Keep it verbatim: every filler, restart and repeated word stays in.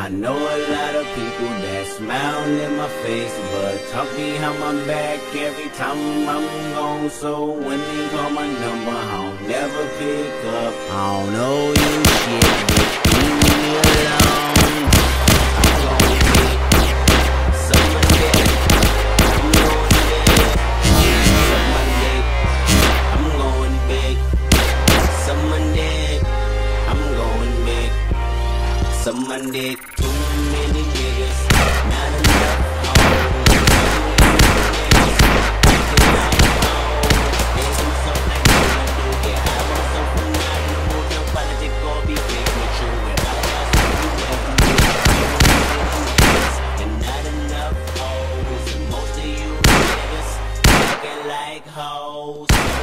I know a lot of people that smile in my face, but talk behind my back every time I'm gone. So when they call my number, I'll never pick up. I don't know you shit, but leave me alone. I'm going big, summer day. I'm going big, summer day. I'm going big, summer day. I'm going big, summer day. Too many niggas, not enough hoes. There's some stuff like that I do. Get high on stuff from not no more. No politics or be fake with you. And I got some you ever need. And not enough hoes. And most of you niggas acting like hoes.